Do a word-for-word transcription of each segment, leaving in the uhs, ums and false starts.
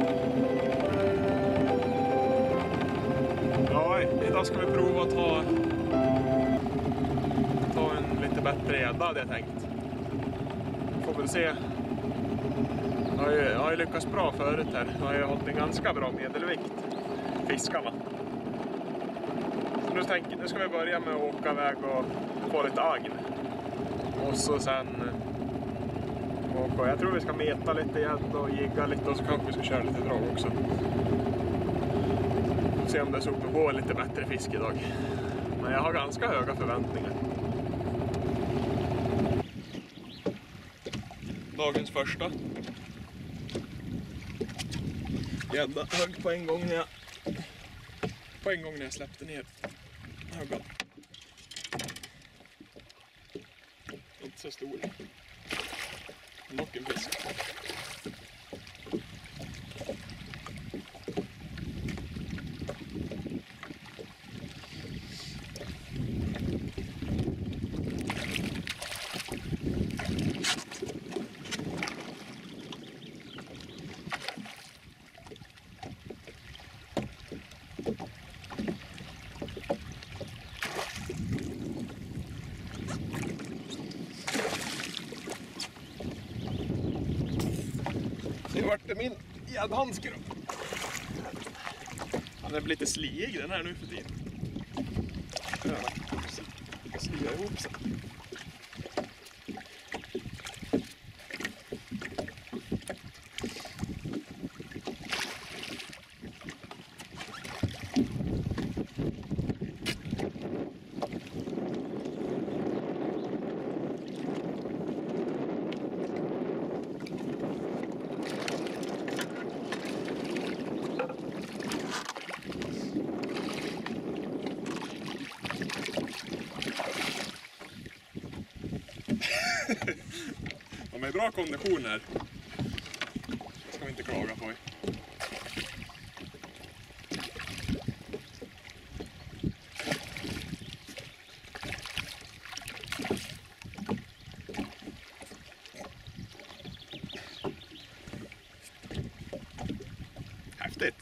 Ja, idag ska vi prova att ta, ta en lite bättre gädda hade jag tänkt. Får väl se. Jag har ju, jag har ju lyckats bra förut här. Jag har ju hållit en ganska bra medelvikt. Fiskarna. Så nu, tänk, nu ska vi börja med att åka iväg och få lite agn. Och så sen... Och jag tror vi ska meta lite gädda och jigga lite och så kanske vi ska köra lite drag också. Se om det så kommer gå lite bättre fisk idag. Men jag har ganska höga förväntningar. Dagens första. Gädda högg på en gång när jag på en gång när jag släppte ner höggan. Inte så stor. Dock en fisk. Det vart det min gäddhandske då. Han är lite sliig den här nu för tiden. Ja, sliga ihop sig. De är bra kondition här. Det ska vi inte klaga på. Häftigt.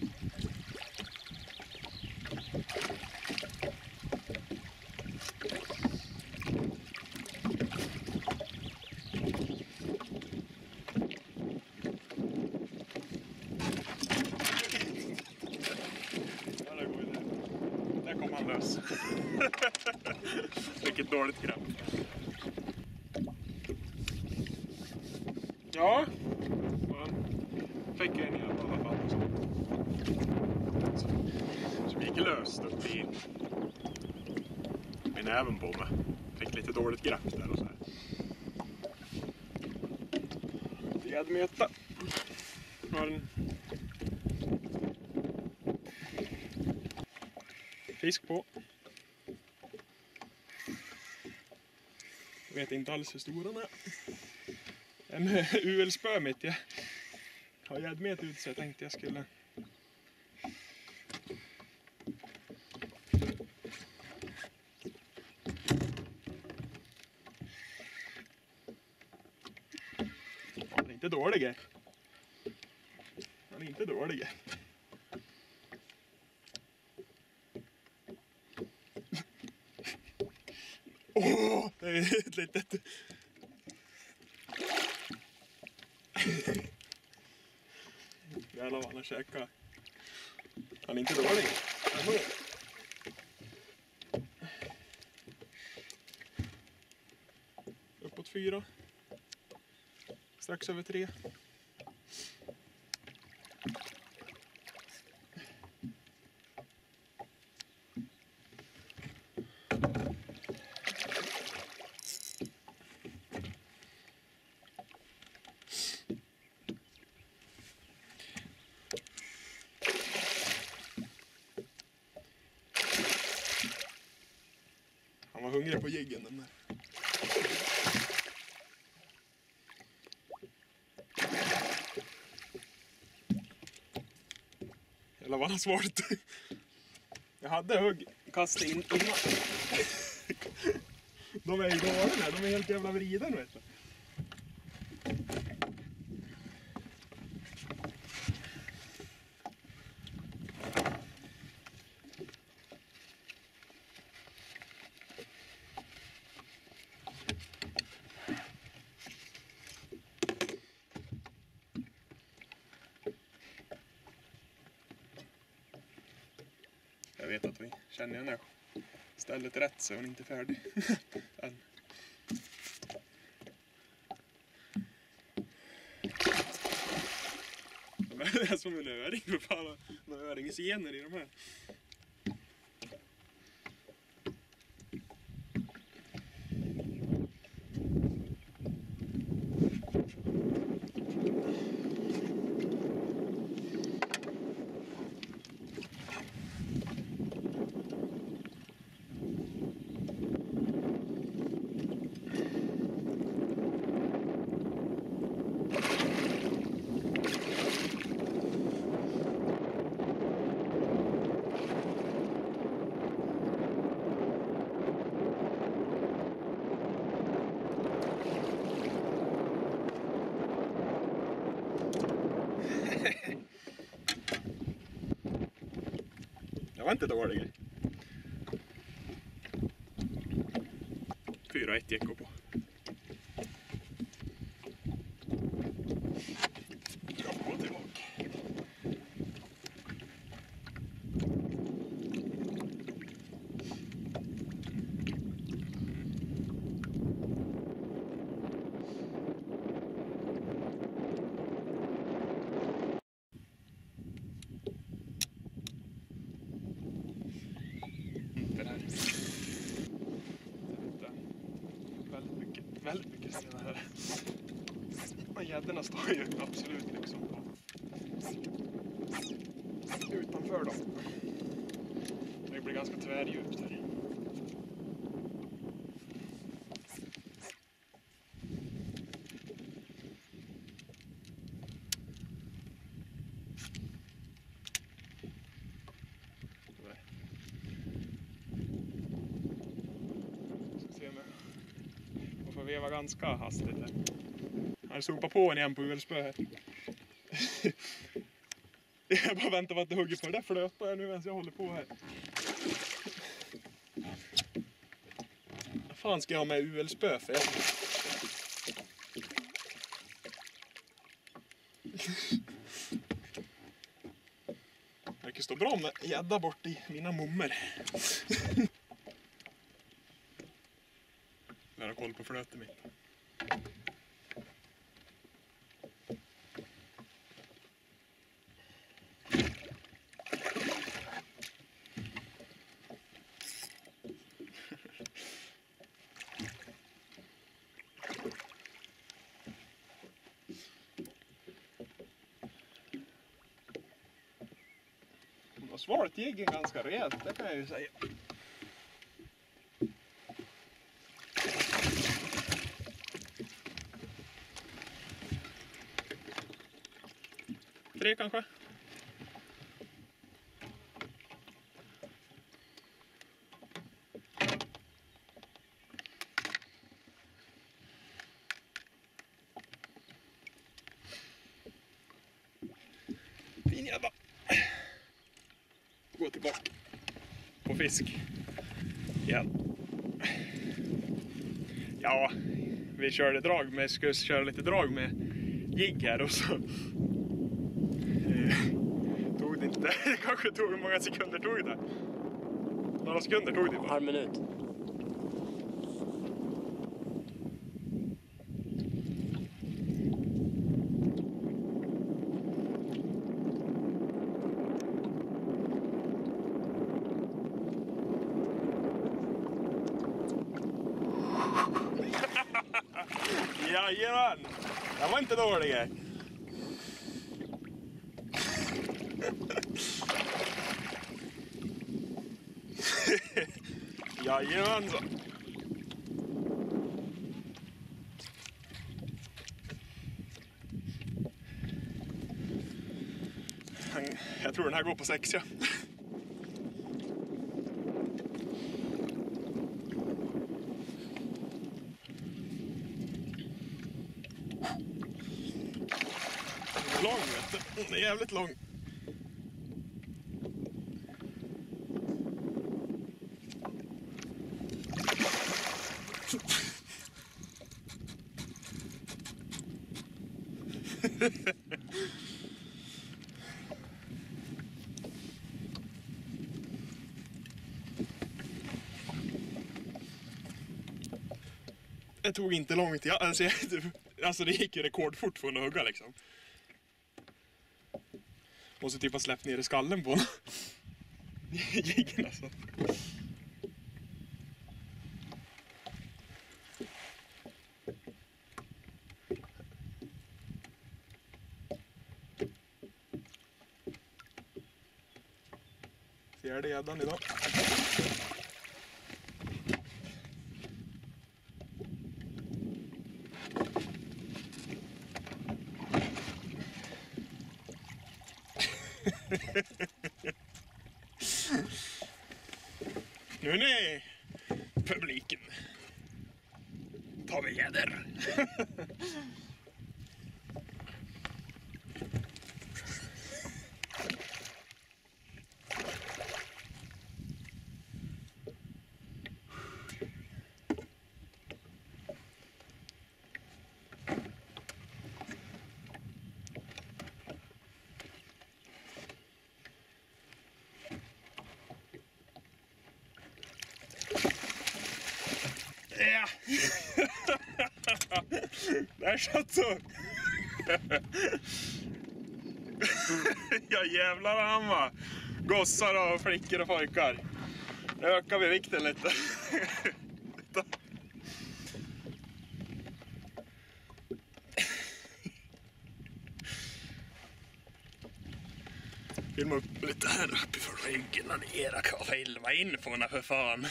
Där kom han lös. Vilket dåligt grepp. Ja, fick jag en i alla fall. Så, så gick löst upp i min näven på mig. Fick lite dåligt grepp där och så här. Gäddmeta. Har en fisk på. Jag vet inte alls hur stor den är. En U L-spö mitt. Jag har gäddmet ut så jag tänkte jag skulle... Han är inte dålig. Han är inte dålig. Åh, oh, det är ett litet... Jävlar vad han har käkat. Han är inte dålig. Uppåt fyra. Strax över tre. Han var hungrig på jiggen den där. Eller vad han svårt. Jag hade hugg kastat in innan. De är ju galen här, de är helt jävla vriden vet du. vet att vi känner henne stället rätt så hon är inte färdig än. Det är som en öring, för fan, några öringsgener i de här. Det var inte dålig. fyra ett gick på. Jag går tillbaka. Det här. Väldigt mycket, väldigt mycket stenar här. Och gäddorna står ju absolut liksom på utanför dem. Det blir ganska tvärdjupt här. Och får veva ganska hastigt här. Han sopar på en igen på uvelspö här. Jag bara väntar på att det hugger på det där flötar jag nu medan jag håller på här. Vad fan ska jag ha med uvelspö för? Det verkar stå bra med gädda bort i mina mummer. Jag har koll på flötet mitt. Och svaret gick ganska rejält, det kan jag ju säga. Tre kanske? Fin jävla. Gå tillbaka på fisk. Ja. Ja, vi körde drag med, skulle köra lite drag med jigg här och så tog det inte. Det kanske tog, hur många sekunder tog det? Några sekunder tog det bara. Halv minut. Jajamän! Det var inte dålig. Jajamän så. Jag tror den här går på sex, ja. Lång, vet du. Den är jävligt lång. det tog inte lång tid. Alltså, jag, alltså det gick ju rekordfort för att hugga liksom. Måste typ ha släppt ner i skallen på honom. Jiggen alltså. Fjärde gäddan idag. Nu är publiken. Tar vi gäddor. Ja. Där satt så. Ja jävlar vad han var. Gossar och flickor och pojkar. Nu ökar vi vikten lite. Filma upp lite här uppifrån ryggen och era kan filma in på henne för fan.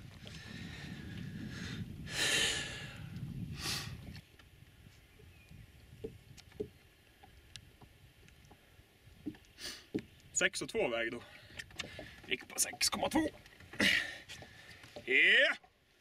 sex och två väg då. Gick på sex komma två. Yeah.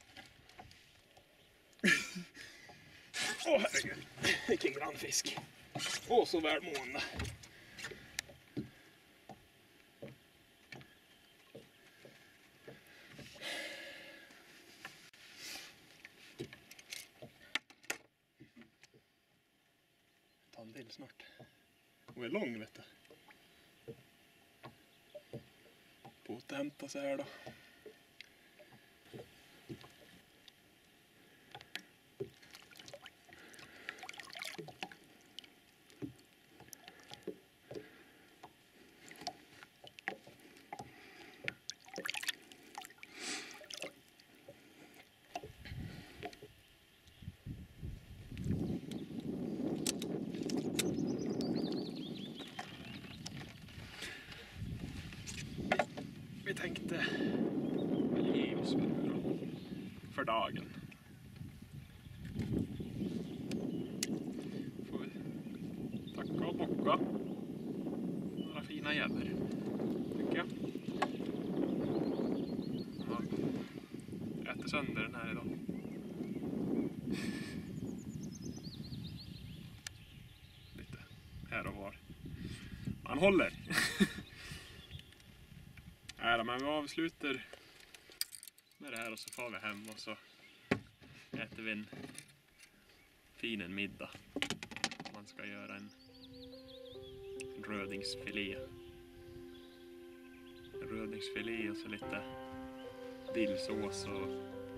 Åh oh, herregud. Vilken grannfisk. Åh oh, så välmående. Ta en till snart. Och är lång vet du. På att hämta sig här då. Vi tänkte ge oss för dagen. Får vi tacka och bocka. Några fina gäddor, tycker jag. Ja. Jag äter sönder den här idag. Lite här och var. Man håller. Nej, men vi avslutar med det här och så får vi hem och så äter vi en fin en middag. Man ska göra en, en rödingsfilé. En rödingsfilé och så lite dillsås och,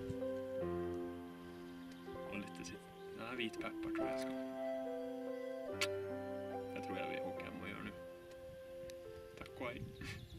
och lite ja, vitpeppar tror jag ska. Det tror jag vi åker hem och gör nu. Tack och hej.